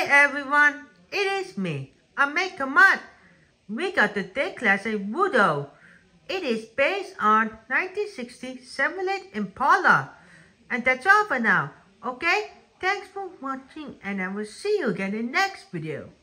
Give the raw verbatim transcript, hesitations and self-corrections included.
everyone, it is me, a Maker Mod. We got the Déclassé Voodoo. It is based on nineteen sixty Chevrolet Impala. And that's all for now, okay? Thanks for watching and I will see you again in the next video.